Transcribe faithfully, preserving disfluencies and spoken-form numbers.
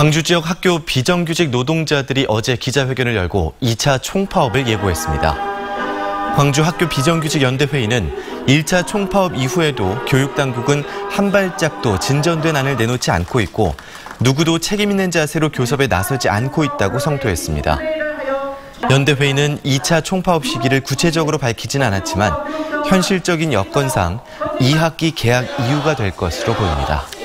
광주 지역 학교 비정규직 노동자들이 어제 기자회견을 열고 이 차 총파업을 예고했습니다. 광주 학교 비정규직 연대회의는 일 차 총파업 이후에도 교육당국은 한 발짝도 진전된 안을 내놓지 않고 있고 누구도 책임 있는 자세로 교섭에 나서지 않고 있다고 성토했습니다. 연대회의는 이 차 총파업 시기를 구체적으로 밝히진 않았지만 현실적인 여건상 이 학기 개학 이유가 될 것으로 보입니다.